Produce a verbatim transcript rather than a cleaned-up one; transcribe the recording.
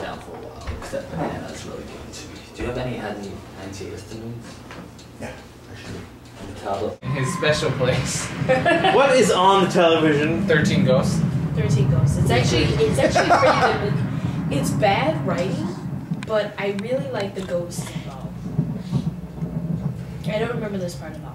down for a while, except Banana's really good to me. Do you have any any antihistamines? Yeah, actually. On the tablet? In his special place. What is on the television? Thirteen Ghosts. Thirteen Ghosts. It's actually it's actually pretty good. It's bad writing, but I really like the ghosts involved. I don't remember this part at all.